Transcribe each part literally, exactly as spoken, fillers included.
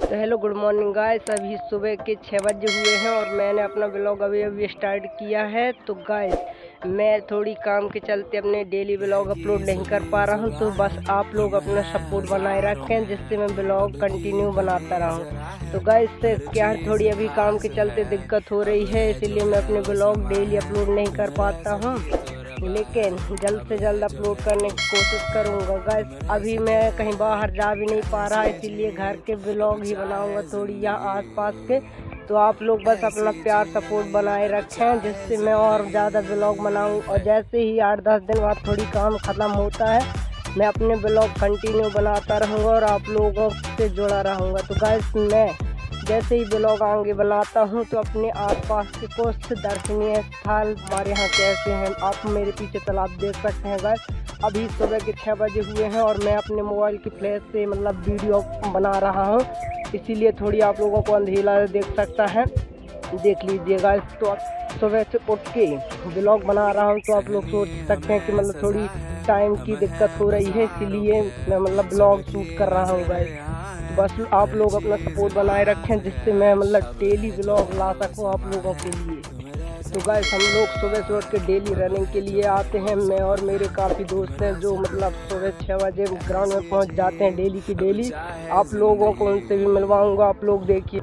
तो hello good morning guys, अभी सुबह के छः बजे हुए हैं और मैंने अपना ब्लॉग अभी अभी स्टार्ट किया है। तो गाइस मैं थोड़ी काम के चलते अपने डेली ब्लॉग अपलोड नहीं कर पा रहा हूं, तो बस आप लोग अपना सपोर्ट बनाए रखें जिससे मैं ब्लॉग कंटिन्यू बनाता रहूं। तो गाइस क्या थोड़ी अभी काम के चलते दिक्कत हो रही है, इसीलिए मैं अपने ब्लॉग डेली अपलोड नहीं कर पाता हूँ, लेकिन जल्द से जल्द अपलोड करने की कोशिश करूँगा। गाइस अभी मैं कहीं बाहर जा भी नहीं पा रहा, इसीलिए घर के ब्लॉग ही बनाऊँगा थोड़ी यहाँ आसपास के। तो आप लोग बस अपना प्यार सपोर्ट बनाए रखें जिससे मैं और ज़्यादा ब्लॉग बनाऊँ, और जैसे ही आठ दस दिन बाद थोड़ी काम ख़त्म होता है मैं अपने ब्लॉग कंटिन्यू बनाता रहूँगा और आप लोगों से जुड़ा रहूँगा। तो गाइस मैं जैसे ही ब्लॉग आगे बनाता हूँ तो अपने आसपास के कुछ दर्शनीय स्थल हमारे यहाँ कैसे हैं आप मेरे पीछे तालाब देख सकते हैं। गाइस अभी सुबह के छः बजे हुए हैं और मैं अपने मोबाइल की फ्लैश से मतलब वीडियो बना रहा हूँ, इसीलिए थोड़ी आप लोगों को अंधेरा देख सकता है, देख लीजिए। गाइस तो आप सुबह से उठ के ब्लॉग बना रहा हूँ तो आप लोग सोच सकते हैं कि मतलब थोड़ी टाइम की दिक्कत हो रही है, इसीलिए मैं मतलब ब्लॉग शूट कर रहा हूँ। गाइस बस आप लोग अपना सपोर्ट बनाए रखें जिससे मैं मतलब डेली ब्लॉग ला सकूं आप लोगों के लिए। तो गाइस हम लोग सुबह से उठ के डेली रनिंग के लिए आते हैं, मैं और मेरे काफ़ी दोस्त हैं जो मतलब सुबह छः बजे ग्राउंड में पहुंच जाते हैं डेली की डेली। आप लोगों को उनसे भी मिलवाऊंगा, आप लोग देखिए।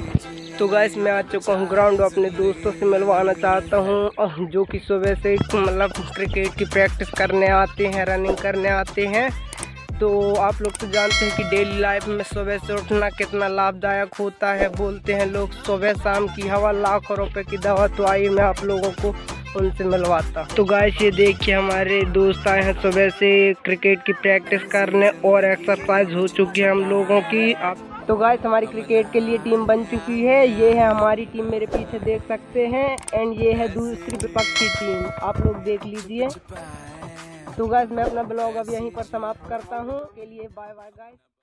तो गाइस मैं आ चुका हूँ ग्राउंड, अपने दोस्तों से मिलवाना चाहता हूँ जो कि सुबह से मतलब क्रिकेट की प्रैक्टिस करने आते हैं, रनिंग करने आते हैं। तो आप लोग तो जानते हैं कि डेली लाइफ में सुबह से उठना कितना लाभदायक होता है, बोलते हैं लोग सुबह शाम की हवा लाखों रुपए की दवा। तो आइए मैं आप लोगों को उनसे मिलवाता। तो गाइस ये देखिए हमारे दोस्त आए हैं सुबह से क्रिकेट की प्रैक्टिस करने और एक्सरसाइज हो चुकी है हम लोगों की। आप तो गाइस हमारी क्रिकेट के लिए टीम बन चुकी है, ये है हमारी टीम मेरे पीछे देख सकते हैं, एंड ये है दूसरी विपक्षी टीम, आप लोग देख लीजिए। तो गाइस मैं अपना ब्लॉग अब यहीं पर समाप्त करता हूँ, के लिए बाय बाय गाइस।